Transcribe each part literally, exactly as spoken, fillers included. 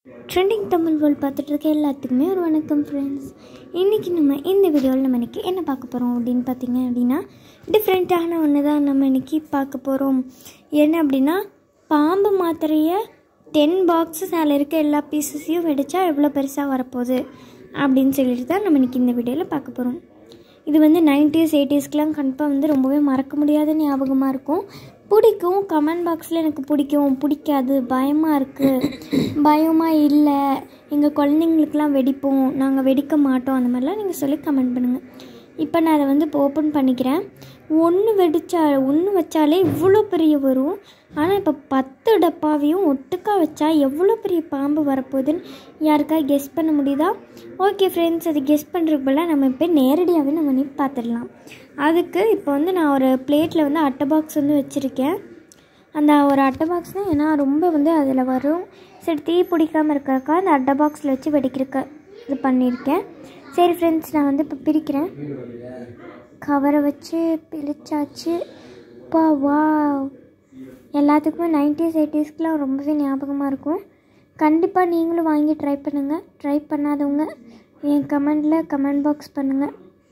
Trending Tamil world பார்த்துட்டு இருக்க எல்லாத்துக்குமே ஒரு வணக்கம் ஃப்ரெண்ட்ஸ். இன்றைக்கி நம்ம இந்த வீடியோவில் நம்ம இன்றைக்கி என்ன பார்க்க போகிறோம் அப்படின்னு பார்த்திங்க அப்படின்னா, டிஃப்ரெண்ட்டான ஒன்று தான் நம்ம இன்றைக்கி பார்க்க போகிறோம். என்ன அப்படின்னா, பாம்பு மாத்திரையை டென் பாக்ஸஸ் அதில் இருக்க எல்லா பீசஸையும் வெடித்தா எவ்வளோ பெருசாக வரப்போகுது அப்படின்னு சொல்லிட்டு தான் நம்ம இன்றைக்கி இந்த வீடியோவில் பார்க்க போகிறோம். இது வந்து நைன்டீஸ் எயிட்டிஸ்க்கெலாம் கண்டிப்பாக வந்து ரொம்பவே மறக்க முடியாத ஞாபகமாக இருக்கும். பிடிக்கும், கமெண்ட் பாக்ஸில் எனக்கு பிடிக்கும், பிடிக்காது, பயமாக இருக்குது, பயமாக இல்லை, எங்கள் குழந்தைங்களுக்கெலாம் வெடிப்போம், நாங்கள் வெடிக்க மாட்டோம், அந்த மாதிரிலாம் நீங்கள் சொல்லி கமெண்ட் பண்ணுங்கள். இப்போ நான் அதை வந்து இப்போ ஓப்பன் பண்ணிக்கிறேன். ஒன்று வெடித்தா ஒன்று வச்சாலே இவ்வளோ பெரிய வரும். ஆனால் இப்போ பத்து டப்பாவையும் ஒட்டுக்கா வச்சா எவ்வளோ பெரிய பாம்பு வரப்போகுதுன்னு யாருக்கா கெஸ் பண்ண முடியுதா? ஓகே ஃப்ரெண்ட்ஸ், அது கெஸ் பண்ணுறதுக்கு பதிலாக நம்ம இப்போ நேரடியாகவே நம்ம நீ பார்த்துடலாம். அதுக்கு இப்போ வந்து நான் ஒரு பிளேட்டில் வந்து அட்டை பாக்ஸ் வந்து வச்சுருக்கேன். அந்த ஒரு அட்டை பாக்ஸ் தான் ஏன்னா ரொம்ப வந்து அதில் வரும். சரி, தீ பிடிக்காமல் இருக்கிறக்கா அந்த அட்டை பாக்ஸில் வச்சு வெடிக்கிறக்க இது பண்ணியிருக்கேன். சரி ஃப்ரெண்ட்ஸ், நான் வந்து இப்போ பிரிக்கிறேன். கவரை வச்சு பிரிச்சாச்சு. பா வா, எல்லாத்துக்குமே நைன்டீஸ் எயிட்டிஸ்க்கெலாம் ரொம்பவே ஞாபகமாக இருக்கும். கண்டிப்பாக நீங்களும் வாங்கி ட்ரை பண்ணுங்கள். ட்ரை பண்ணாதவங்க என் கமெண்டில் கமெண்ட் பாக்ஸ் பண்ணுங்கள்.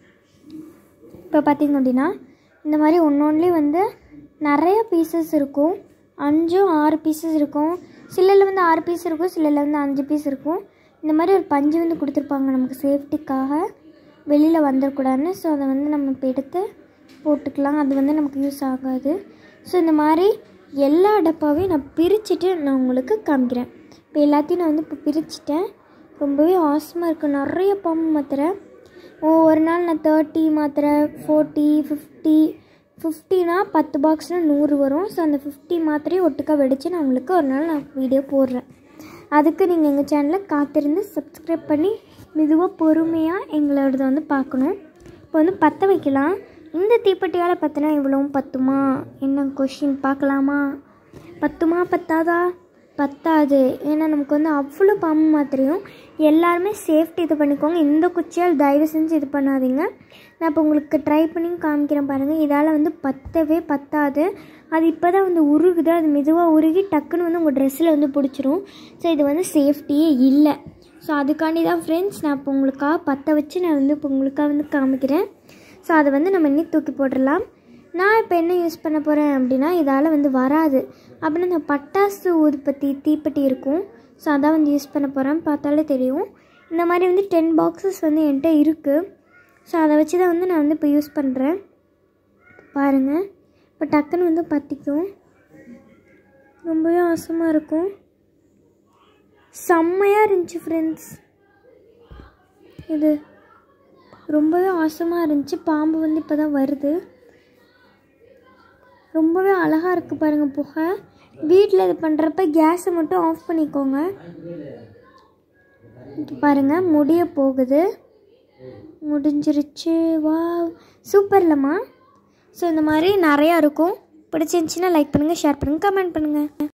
இப்போ பார்த்திங்க அப்படின்னா இந்த மாதிரி ஒன்று ஒன்றுலேயும் வந்து நிறைய பீசஸ் இருக்கும். அஞ்சும் ஆறு பீசஸ் இருக்கும். சிலரில் வந்து ஆறு பீஸ் இருக்கும், சிலரில் வந்து அஞ்சு பீஸ் இருக்கும். இந்த மாதிரி ஒரு பஞ்சு வந்து கொடுத்துருப்பாங்க நமக்கு சேஃப்டிக்காக, வெளியில் வந்துடக்கூடாதுன்னு. ஸோ அதை வந்து நம்ம இப்போ எடுத்து போட்டுக்கலாம். அது வந்து நமக்கு யூஸ் ஆகாது. ஸோ இந்த மாதிரி எல்லா டப்பாவையும் நான் பிரிச்சுட்டு நான் உங்களுக்கு காமிக்கிறேன். இப்போ எல்லாத்தையும் நான் வந்து இப்போ பிரிச்சுட்டேன். ரொம்பவே ஆசமாக இருக்குது. நிறைய பாம்பு மாத்திரை. ஒரு நாள் நான் தேர்ட்டி மாத்திரை, ஃபோர்ட்டி, ஃபிஃப்டி ஃபிஃப்டினா பத்து பாக்ஸ்னால் நூறு வரும். ஸோ அந்த ஃபிஃப்டி மாத்திரையும் ஒட்டுக்கா வெடித்து நான் உங்களுக்கு ஒரு நாள் நான் வீடியோ போடுறேன். அதுக்கு நீங்கள் எங்கள் சேனலை காத்திருந்து சப்ஸ்கிரைப் பண்ணி மெதுவாக பொறுமையாக எங்களோடத வந்து பார்க்கணும். இப்போ வந்து பற்ற வைக்கலாம். இந்த தீப்பெட்டியால் பற்றினா இவ்வளவும் பத்துமா என்ன கொஷின் பார்க்கலாமா? பத்துமா பத்தாதா? பத்தாது. ஏன்னா நமக்கு வந்து அவ்வளோ பாம்பு மாத்திரையும். எல்லாருமே சேஃப்டி இது பண்ணிக்கோங்க. இந்த குச்சியால் தயவு செஞ்சு இது பண்ணாதீங்க. நான் இப்போ உங்களுக்கு ட்ரை பண்ணி காமிக்கிறேன் பாருங்கள். இதால் வந்து பத்தவே பத்தாது. அது இப்போ தான் வந்து உருகுது. அது மெதுவாக உருகி டக்குன்னு வந்து உங்கள் ட்ரெஸ்ஸில் வந்து பிடிச்சிரும். ஸோ இது வந்து சேஃப்டியே இல்லை. ஸோ அதுக்காண்டி தான் ஃப்ரெண்ட்ஸ் நான் இப்போ உங்களுக்காக பற்ற வச்சு நான் வந்து இப்போ உங்களுக்காக வந்து காமிக்கிறேன். ஸோ அதை வந்து நம்ம இன்னி தூக்கி போட்டுடலாம். நான் இப்போ என்ன யூஸ் பண்ண போகிறேன் அப்படின்னா, இதால் வந்து வராது அப்படின்னா இந்த பட்டாசு ஊதுபத்தி தீப்பெட்டி இருக்கும். ஸோ அதான் வந்து யூஸ் பண்ண போகிறேன். பார்த்தாலே தெரியும். இந்த மாதிரி வந்து டென் பாக்ஸஸ் வந்து என்கிட்ட இருக்குது. ஸோ அதை வச்சு தான் வந்து நான் வந்து இப்போ யூஸ் பண்ணுறேன். பாருங்கள், இப்போ டக்குன்னு வந்து பற்றிக்கும். ரொம்பவே ஆசமாக இருக்கும். செம்மையாக இருந்துச்சு ஃப்ரெண்ட்ஸ். இது ரொம்பவே ஆசமாக இருந்துச்சு. பாம்பு வந்து இப்போ தான் வருது. ரொம்பவே அழகாக இருக்குது பாருங்கள் புகை. வீட்டில் இது பண்ணுறப்ப கேஸை மட்டும் ஆஃப் பண்ணிக்கோங்க. இப்போ பாருங்கள் முடிய போகுது. முடிஞ்சிருச்சு. வா, சூப்பர் இல்லைம்மா? ஸோ இந்த மாதிரி நிறையா இருக்கும். பிடிச்சிருந்துச்சின்னா லைக் பண்ணுங்கள், ஷேர் பண்ணுங்கள், கமெண்ட் பண்ணுங்கள்.